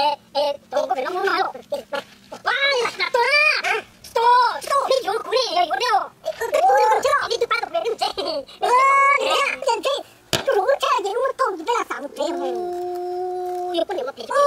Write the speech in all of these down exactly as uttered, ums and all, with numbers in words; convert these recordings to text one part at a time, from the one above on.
에, 에, 또 이거 너무 많아요. 와, 나 또, 또, 또, 이 요, 우리 이거 이거요. 저, 이거 빠도 왜 이러지? 어, 내가 그냥 제, 그 로봇 차야 이거 또 이래라 싸움 돼. 이거 뿐이 뭐 배지.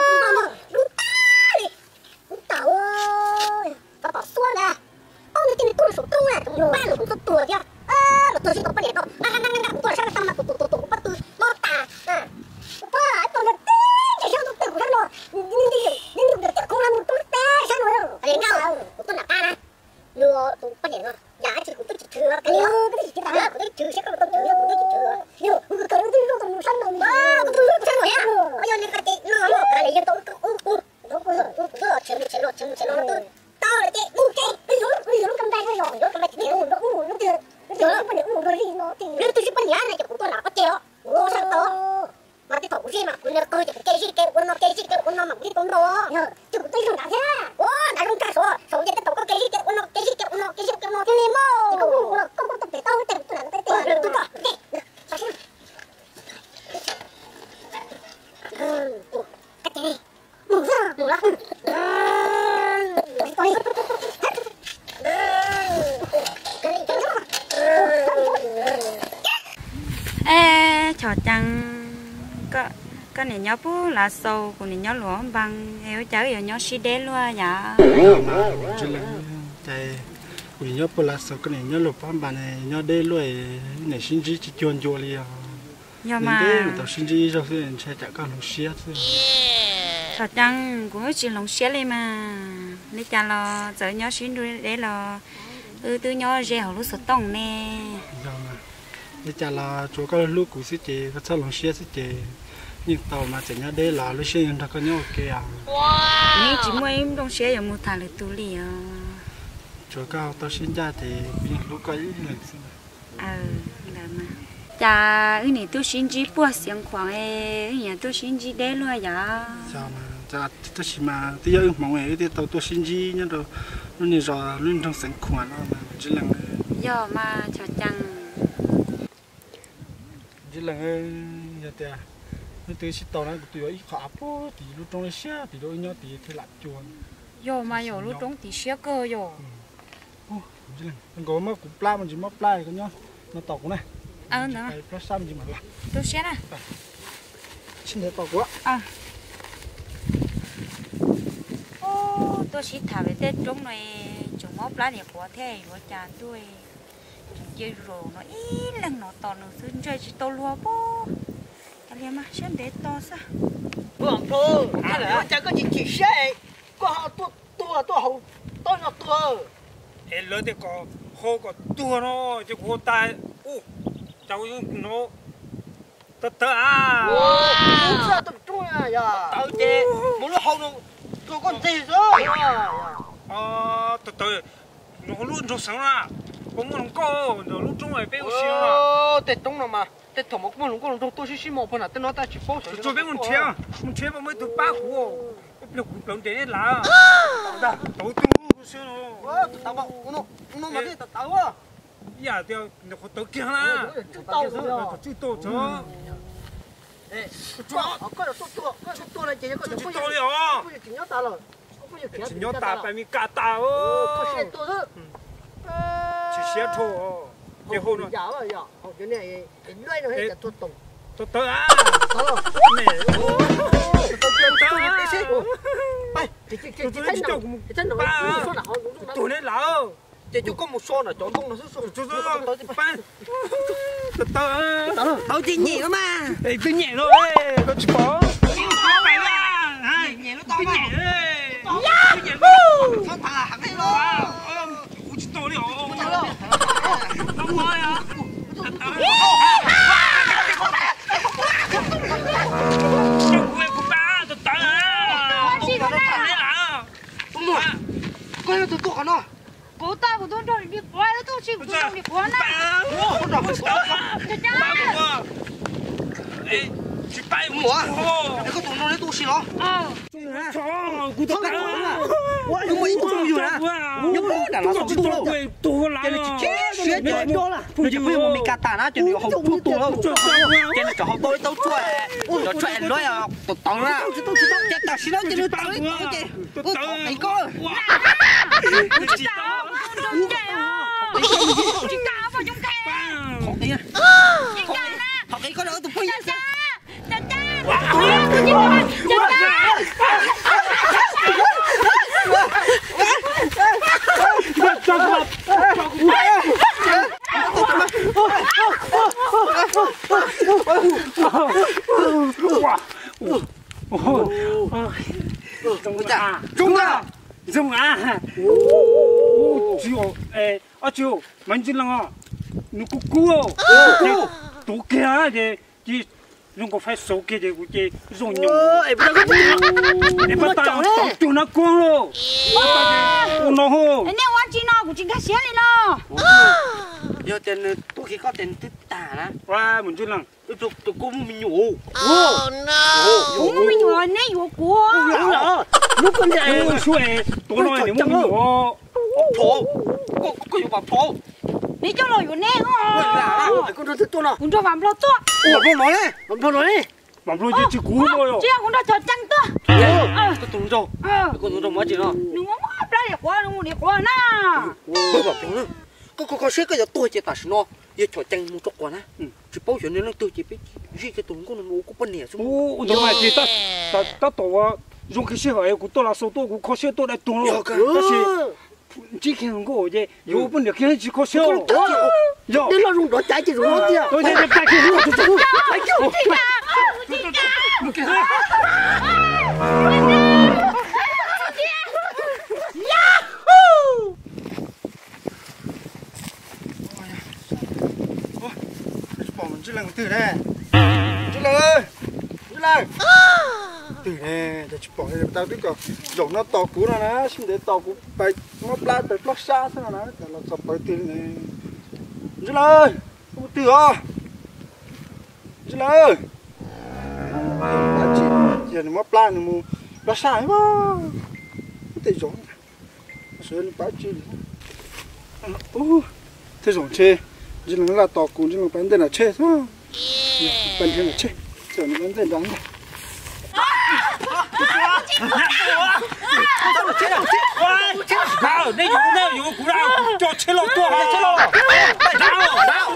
tao tao tao xua nè ông này cái này tôi số công à tôi ba rồi cũng tôi tuổi kia ơ mà tôi chỉ tôi bắt điện đâu ngang ngang ngang ngang tôi sao sao mà tôi tôi tôi bắt tôi nó tà à tôi tôi là té để sao tôi tự của nó nhưng đi nhưng được được không làm một tôi té sao nữa cái nào đâu tôi là ta nè lừa tôi bắt điện rồi giá chỉ của tôi chỉ thừa cái này cái gì cái đó của tôi trừ sẽ có tôi trừ của tôi chỉ thừa nhưng cái cái tôi tôi tôi săn đồng đó tôi tôi săn rồi á bây giờ nên cái cái lừa nó cái này tôi tôi tôi tôi tôi tôi chém chém nó chém chém nó tôi tao là cái bu cái bây giờ bây giờ nó cầm tay nó rồi nó cầm tay nó nó nó nó chưa nó chưa nó phải nó rồi nó thì nó tôi chỉ bắt nhá này của tôi là bắt treo nó sao to mà cái thổ gì mà nó coi cái cái gì cái nó cái gì cái nó mà cái con đó chứ tôi không làm thế ô đã không cả số số cái tổ cái gì cái nó cái gì cái nó cái gì cái nó cái gì mà không không không tập tao tập tôi làm tôi tôi tôi tôi sao chứ ừ cái này mù ra mù ra ê trò chăng có có này nhớ bố là sâu của này nhớ lúa bằng yêu cháu yêu nhớ xí đế luôn nhở chứ là cái của nhớ bố là sâu cái này nhớ lúa bằng này nhớ đế luôn này sinh chỉ chỉ chuồn chuồn liền nhưng mà tao sinh chỉ rồi thì sẽ chạy cả lúa xía thôi trò chăng cũng chỉ lúa xía lên mà nếu cha lo giờ nhớ xí đuôi để lo ừ tôi nhớ rẻ lúa sốt tông nè để trả là chỗ cái lúc cũ xí chế cái sao lòng xe xí chế nhưng tàu mà chỉ nhớ đây là lúc xe nhân ta có nhau ok à nhưng chỉ mua em đông xe giống một thằng là tu lì à chỗ cao tao sinh ra thì lúc cái này ờ là mà cha cái này tôi sinh chỉ bua xiang khoang ấy cái nhà tôi sinh chỉ đấy luôn vậy sao mà cha tôi chỉ mà tôi giờ mong ấy thì tao tôi sinh chỉ nhớ rồi lúc này rồi lúc trong sân khoang đó mà chỉ là giờ mà cho chăng chỉ là giờ thì nó từ khi tàu này tụi ấy khó bố thì lúc trong xe thì đôi nhau thì thì lại chuồn giờ mà giờ lúc trong thì xe cơ giờ ô chỉ là có mà cục pla mình chỉ mất pla cái nhau nó tàu này ờ nữa cái pla xăm gì mà là tôi xe nè xin để tàu quá à ô tôi chỉ thả về tết trong này chúng móc lá để của thế của cha tôi chơi rồi nó ít lần nó to nó xuyên chơi chỉ to lúa bố cái này mà xem để to sao vâng thôi cái này chẳng có gì chỉ xe có họ tua tua tua hậu to nó tua ê lớn thì có hồ có tua nó chứ hồ tai u cháu nó tớ tớ à wow sao tập trung à ya tao chơi muốn nó hậu nó có con gì rồi ờ tớ tớ nó luôn trong sáng à cũng muốn có nó lúc trong này béo xíu à ờ tết đông nào mà tết thổ một muốn có trong tôi xí xí một phần là tết nó ta chỉ bao tôi bé muốn chơi muốn chơi mà mới từ ba củ nó cũng đồng tiền là đó đầu tư xíu nó ờ tao bảo nó nó mà đi tao tao à dạ thì nó có tớ kia na tao rồi chú tô cho ê cho có được tô tô có tô tô này chỉ có chú tô đi à chỉ nhớ tao rồi chỉ nhớ ta phải mi cả ta có xe ơ tô đó chỉ xe thôi cái hồ nó dạ rồi dạ hồ cái này cái lưỡi nó hết tô tô tớ tớ à tao mẹ tao chơi tao đi xí bay chỉ chỉ chỉ tôi thấy tôi nào chỉ thấy nào số nào tôi đấy là chỉ chỉ có một số là chọn không là số số tôi tôi tôi bay tớ tớ tao chỉ nhẹ lắm mà đây tôi nhẹ thôi tôi chỉ có mày là nhẹ nó to nhẹ mà tôi nhẹ nó thằng hẳn hay lo chỉ tôi đi ồ không nói à coi nó tụt tụt nó bố ta của tôi rồi đi quay nó tôi chỉ của tôi đi quay na con đỏ ba ê chỉ bay mua nó có tụt nó lấy tụt xí nó ờ cho cú tao 哇，有冇一种有啦？有冇人啦？少多了， 多啦， 今日去学学多了，你就不用咪加蛋啦，今日好多多了，今日就好多都出来，就出来来啊，都到啦，这到时候今日到一到的，我到一个， 哇，我知道，中介哦，知道我中介， 好的呀， 知道啦， 好的，一个人都不一样。 真真，我要出去玩，真真。 照顾照顾哇！哦，中了，中了，中啊！哦，就诶，阿舅，蛮紧了啊！你姑姑哦，都给啊的，的，如果快手给的，我的肉牛。 哎，不能讲， 你不打到就那光了，我那好。 哎，你我知道，我今天写你了。 有点都可以搞点最大啦。 哇，蛮紧了。 都都公民有。 Oh no！ 我们有你有过。 有了，如果你我说哎，多少年没有？ 婆，我我有把婆。 你叫老有呢我哦。 啦，我说这多了。 我做完不了做。 我不来嘞，我不来嘞。 完不了就去鼓了哟。 这样我做做真多。 哦，这动作，这动作没劲了。 你我我不来活，我你活呢。 不不不，个个个谁个要多些大事喏，要做真木做过呢。嗯，就保险的那多些别，这个动作我我不念什么。 我我嘛是打打打到啊，如果是哎，我到了手多，我考试到来多了，但是。只看过的，有本事看去考试。有， 你那用着再去用着的。 我现在白去我就走。 哎呦，这个，这个， 我给他。 呀呼！ 哎呀，哦，bỏ mình chưa lần từ đây, chưa lần ơi, chưa lần. Từ này, để bỏ này tao biết rồi, dùng nó to cũ nó nè, xin để to cũ bay nó la bay lót xa thế nào nè, để nó sập bay từ này. Chưa lần, không từ à, chưa lần. Giờ nó mất plan nó lót xa ấy mà, không thể dùng, rồi nó bay chưa. Ô, thế dùng chơi, chưa lần là to cũ, chưa lần bán tên là chơi thôi, bán tên là chơi, giờ nó bán tên đáng rồi. nào đây dùng đây dùng cú nào cho chế lộc tua hay chế lộc nào nào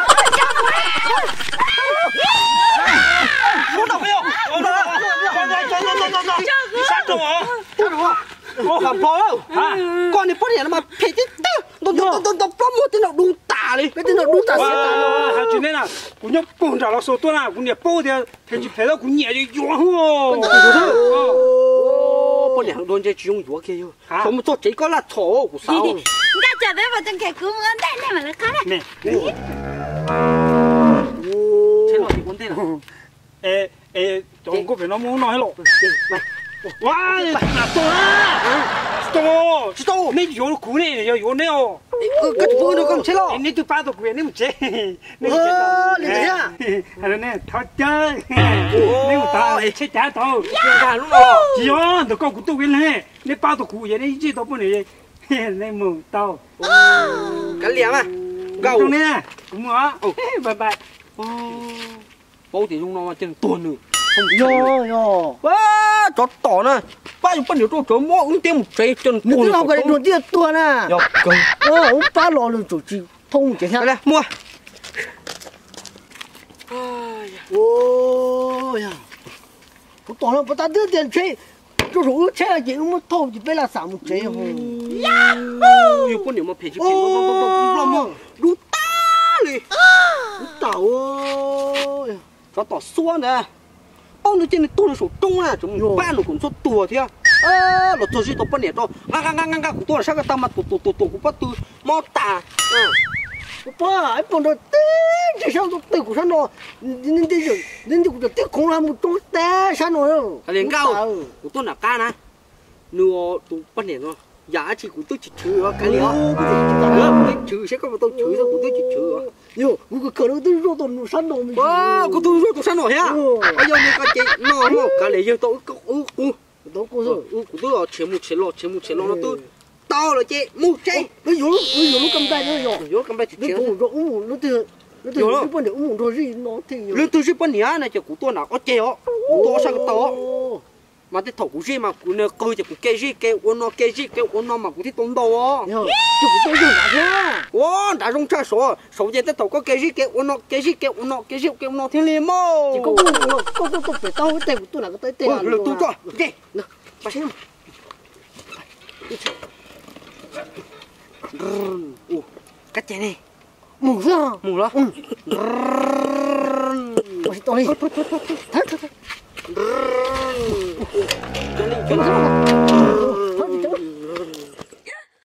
muốn đâu không con đâu con đây con con con con sát rồi hả sát rồi con làm phô hả con này phát hiện mà phê chết nó nó nó nó nó một tên nào đúng tả đi cái tên nào đúng tả xịt tả hả chuyện này là cũng nhớ bông trả nó số tua nào cũng nhớ bông thì phê chỉ phê đó cũng nhẹ thì yếu không con này đồn chơi dùng yếu kia yêu không cho chỉ có là thổ của sao người ta chờ đấy mà chân kẻ cứu ngân đây này mà nó khác này thế nào thì con tên nào ê ê chúng có phải nó muốn nói lộ哇，哪多啊？多，知道？你有苦呢，要有呢哦。 呃，搿就不能讲吃了。 你都把到苦，你唔吃。 哦，你睇下， 係啦呢，頭家，你唔打，吃假頭。 干luôn rồi。 是哦，都講古都嘅咧，你把到苦嘢，你知道不你？你冇到。 緊臉啊？ 夠呢？咁啊？拜拜。 哦，保地用nó mà chân tuần nữa. Yo yo. Quá, chó tỏ nè. Bao nhiêu bao nhiêu chó mua uống tiêm một trái chân tuần. Nó không cái đồ tiêm tuần à. Yo, cơ. Ờ, ông ba lò rồi chủ chỉ thông chỉ theo. Đây, mua. Ôi ya. Tôi tỏ nó bắt ta đưa tiền chơi. Cho rủ chơi là gì mà thâu chỉ biết là xả một trái không. Yahoo. Nhiều con nhiều mà phải chỉ phải đủ ta đi. Đủ tàu ơi. Chó tỏ xua nè. Bao nhiêu trên này tôi là số trung à, chúng ba nó cũng số tua thế à, à, nó tôi chỉ tôi bắt nè tôi, ngang ngang ngang ngang của tôi là sao cái tao mà tôi tôi tôi tôi cũng bắt tôi mót tà, à, ba, anh còn được tí, chỉ sao tôi tự của sao nó, nên tí rồi, nên tí của tôi không làm một chút té sao nó, cái liền cao, của tôi là ca nè, nửa tôi bắt nè nó, giá trị của tôi chỉ trừ cái liền, cái trừ sẽ có một tôi trừ thôi của tôi chỉ trừ. Yo, cái cờ nó tôi rồi tôi nó săn đồ mình. Wow, có tôi rồi tôi săn đồ hả? Bây giờ như cái chị nó nó cái này giờ tôi có u u, tôi có rồi, u cũng tôi chế một chế lo chế một chế lo nó tôi to rồi chế một chế nó vô nó vô nó cầm tay nó vô vô cầm tay nó chế bù nó uống nó từ nó từ cái vấn đề uống rồi gì nó thì lên tôi giúp bên nhà này cho của tôi nào có chế ó tôi sang cái to mà cái thầu của gì mà của nó coi cho của cái gì cái uốn nó cái gì cái uốn nó mà củaที่ต้นโตอ๋อ chứ của tôi dùng cả thế wow đã dùng cha số số giờ cái thầu có cái gì cái uốn nó cái gì cái uốn nó cái gì cái uốn nó thiên liêm mô chỉ có uống nó có có có phải tao cái tay của tôi là cái tay tay à được tôi cho ok nè bắt xem ồ cắt chè này mù ra mù đó bắt tôi thôi thôi thôi thôi cho nên cho nên